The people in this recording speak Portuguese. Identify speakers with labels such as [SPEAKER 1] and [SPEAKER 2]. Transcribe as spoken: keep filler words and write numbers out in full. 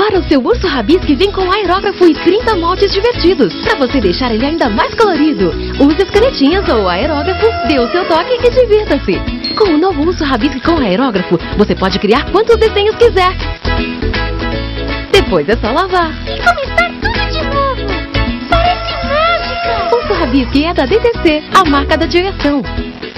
[SPEAKER 1] Agora o seu urso rabisque vem com aerógrafo e trinta moldes divertidos, para você deixar ele ainda mais colorido. Use as canetinhas ou o aerógrafo, dê o seu toque e divirta-se. Com o novo urso rabisque com aerógrafo, você pode criar quantos desenhos quiser. Depois é só lavar.
[SPEAKER 2] E começar tudo de novo. Parece mágica.
[SPEAKER 1] Urso rabisque é da D T C, a marca da diversão.